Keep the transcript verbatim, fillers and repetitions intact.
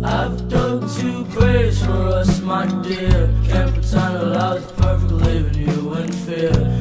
I've dug two graves for us, my dear. Can't pretend that I was perfect, leaving you in fear.